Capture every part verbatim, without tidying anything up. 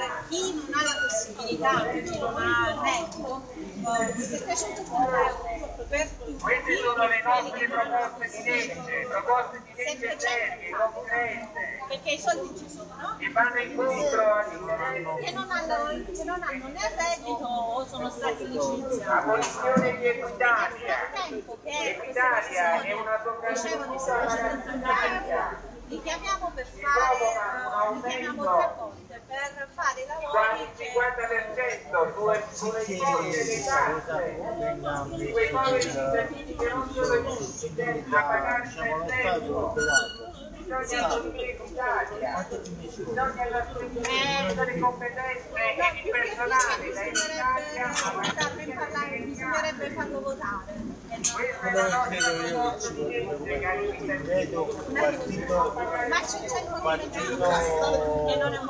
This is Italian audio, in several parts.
chi non ha la possibilità, chi non ha il reddito, settecentotrenta euro per tutti. Queste sono le nostre proposte di legge, proposte di legge serie, concrete, perché i soldi ci sono, no? che vanno incontro agli interessi Che non hanno, che non hanno né reddito o sono stati licenziati. abolizione di Equitalia. Tempo che Equitalia è una dicevano sopravvivenza. li chiamiamo per fare, li chiamiamo tre volte per fare i lavori Quasi il cinquanta per cento sulle, sulle imposte dei tasse di quei poveri cittadini che non sono riusciti a pagare il tempo. Bisogna abolire Equitalia, bisogna trasferire le competenze e il personale da Equitalia a partire. bisognerebbe farlo votare. Questa è la nostra proposta di legge, cari cittadini. Ma c'è il movimento che non è un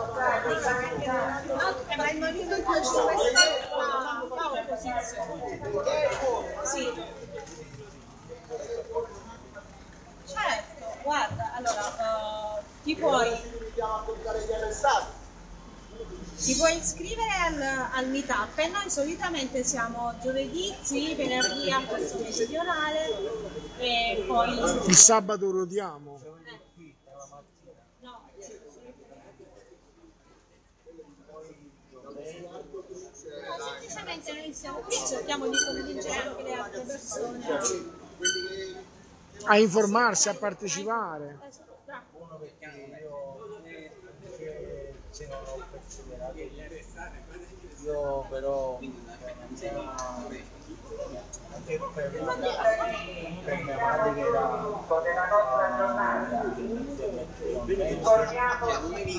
ma il movimento cinque Stelle fa opposizione. Sì. Certo, guarda, allora, uh, ti puoi ti puoi iscrivere al, al meetup e noi solitamente siamo giovedì, sì, venerdì a questo meridionale e poi il sabato rodiamo. Eh. No, no, semplicemente noi siamo qui, cerchiamo di convincere anche le altre persone A informarsi, a partecipare. Uno perché io se non ho perseverato io però anche per, per mia madre che era Della nostra giornata informiamo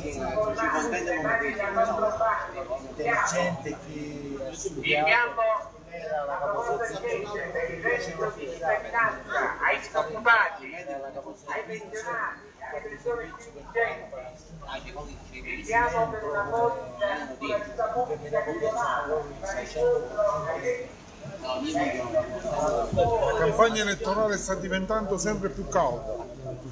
intelligente che ha studiato inviamo era la la proposta di legge per il reddito di cittadinanza ai disoccupati, ai pensionati, alle persone più indigenti. Chiediamo per una politica di sicurezza pubblica regionale, La campagna elettorale sta diventando sempre più cauta.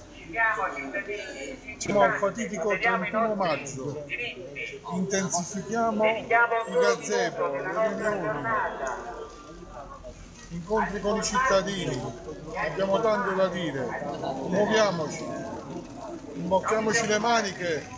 Siamo al fatidico trentuno maggio. Intensifichiamo i gazebo, le riunioni, incontri con i cittadini. Abbiamo tanto da dire. Muoviamoci, imbocchiamoci le maniche.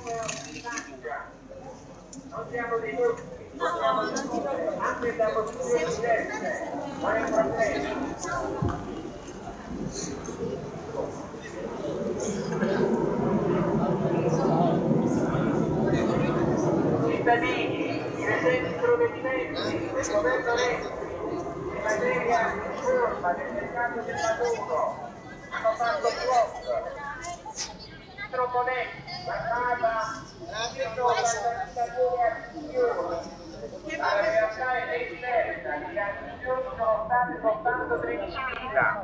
Cittadini, i recenti provvedimenti del governo Renzi in materia di riforma del mercato del lavoro hanno fatto flop. Troppo lenti, guardata dietro l'organizzazione azioni. La realtà è esterna, le azioni sono state soltanto tredicimila.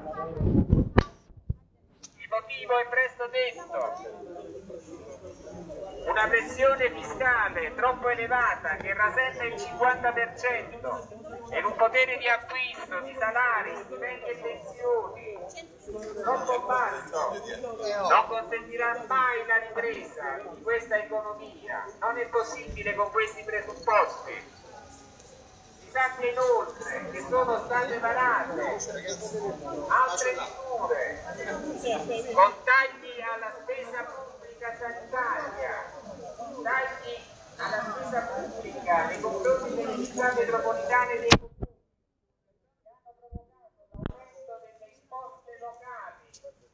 Il motivo è presto detto. Una pressione fiscale troppo elevata che rasenta il cinquanta per cento e un potere di acquisto di salari, stipendi e pensioni troppo basso non consentirà mai la ripresa di questa economia. Non è possibile con questi presupposti. Si sappia inoltre che sono state varate altre misure con tagli alla spesa pubblica sanitaria, tagli alla spesa pubblica nei confronti delle città metropolitane dei comuni che hanno provocato l'aumento delle imposte locali,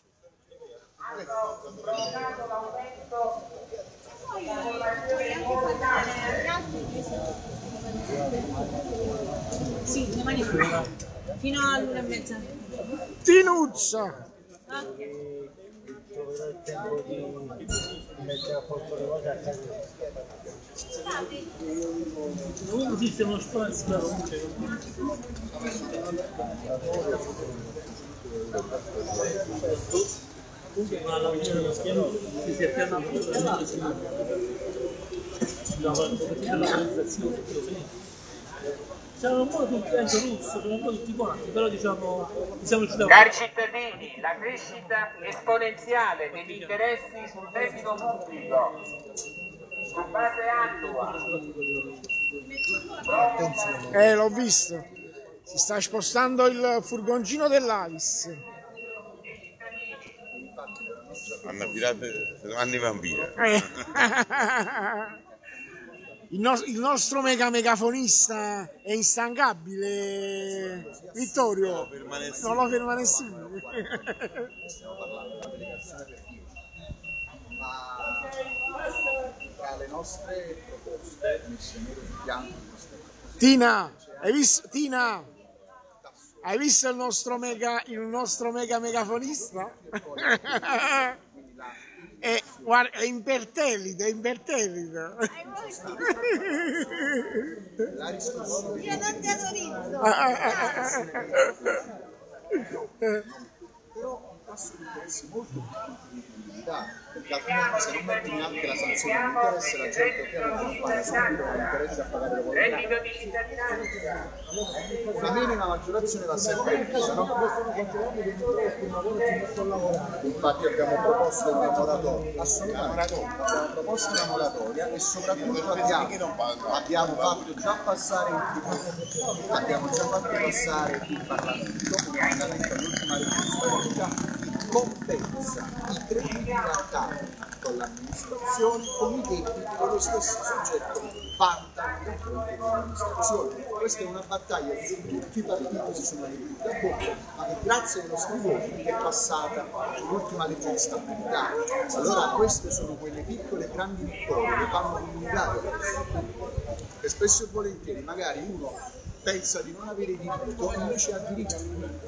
hanno provocato l'aumento della popolazione comunale. sì, domani fino all'una e mezza. Tinuzza! Ok. troverò il tempo di mettere a posto le cose a casa. Non esiste uno spazio ma la mia schiena si è fermata la realizzazione. Siamo un po' tutti, anche russo, siamo un po' tutti quanti, però diciamo siamo riusciti a... Cari cittadini, la crescita esponenziale degli interessi sul debito pubblico su base annua. Eh, l'ho visto. Si sta spostando il furgoncino dell'Avis. Hanno affidato anni vampire. Eh. Il, no il nostro mega megafonista è instancabile, Vittorio. Non lo ferma nessuno. Tra le nostre proposte messe nero di bianco, Tina, hai visto? Tina, hai visto il nostro mega, il nostro mega megafonista? È, guarda, è imperterrito, è imperterrito. la discussione Io non ti autorizzo. però un passo di prezzi molto più di credibilità, perché altrimenti se non metti neanche la sanzione di interesse la gente ovviamente non paga subito, non interessa a pagare la Reddito di cittadinanza. una minima maggiorazione va sempre inclusa, no? Infatti abbiamo proposto una moratoria, assolutamente, abbiamo proposto una moratoria e soprattutto abbiamo, abbiamo fatto già passare in T V, abbiamo già fatto passare in Parlamento un emendamento all'ultima legislatura che compensa i crediti notari con l'amministrazione con i debiti che lo stesso soggetto vanta nei confronti dell'amministrazione. Questa è una battaglia che tutti i partiti si sono riempiti a bocca, ma che grazie ai nostri voti è passata l'ultima legge di stabilità. Allora queste sono quelle piccole e grandi vittorie che fanno divulgare e spesso e volentieri magari uno pensa di non avere diritto e invece ha diritto.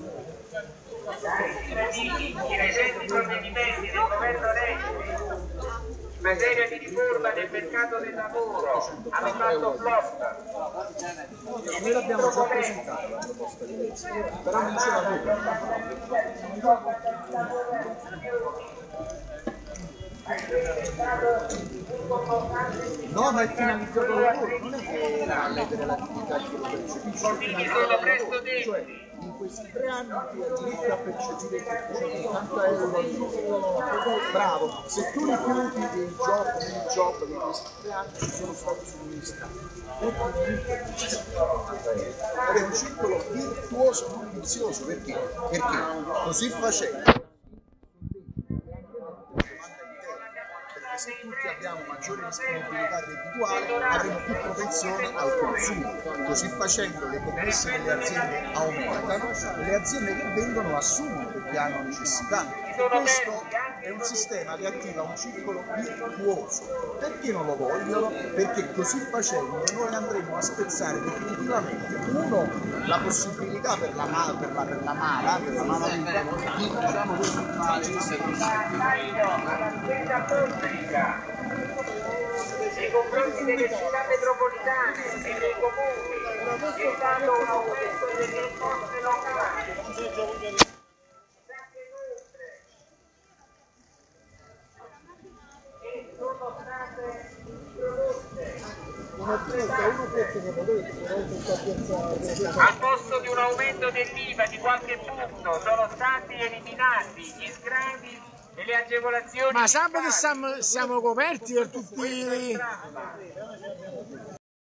I recenti provvedimenti del governo Renzi in materia di riforma del mercato del lavoro hanno fatto flop. Noi l'abbiamo già presentata la proposta di legge, però non ce l'avevo. No, ma è finalizzato al lavoro, non è che ha le relatività di quello che percepisce, è finalizzato al lavoro. Cioè, in questi tre anni tu hai diritto a percepire settecentottanta euro al mese. Bravo, se tu rifiuti il job, il job che in questi tre anni ti sono stati somministrati, tu hai diritto a settecentottanta euro. Ed è un circolo virtuoso, non vizioso, perché? Perché così facendo se tutti abbiamo maggiore disponibilità reddituale avremo più propensione al consumo, così facendo le commesse delle aziende aumentano e le aziende che vendono assumono perché hanno necessità. Questo è un sistema che attiva un circolo virtuoso. Perché non lo vogliono? Perché così facendo noi andremo a spezzare definitivamente uno la possibilità per la mala, per la, per la mala, per la mala vita di diciamo così fare i servizi nei confronti delle città metropolitane e dei comuni è stato un aumento delle imposte locali. Tasse inoltre che sono state introdotte al posto di un aumento dell'I V A di qualche punto sono stati eliminati gli sgravi e le agevolazioni. Ma sabato siamo, siamo coperti per tutti.